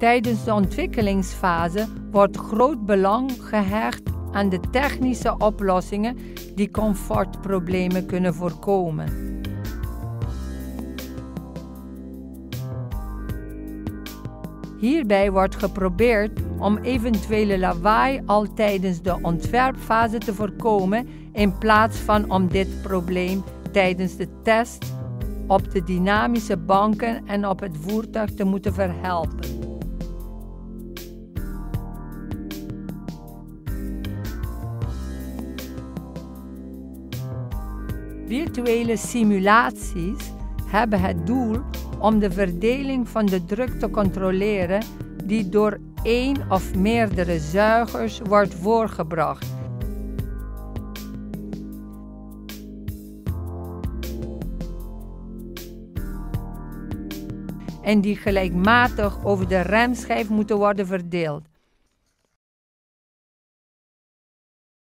Tijdens de ontwikkelingsfase wordt groot belang gehecht aan de technische oplossingen die comfortproblemen kunnen voorkomen. Hierbij wordt geprobeerd om eventuele lawaai al tijdens de ontwerpfase te voorkomen in plaats van om dit probleem tijdens de test op de dynamische banken en op het voertuig te moeten verhelpen. Virtuele simulaties hebben het doel om de verdeling van de druk te controleren die door één of meerdere zuigers wordt voorgebracht. En die gelijkmatig over de remschijf moeten worden verdeeld.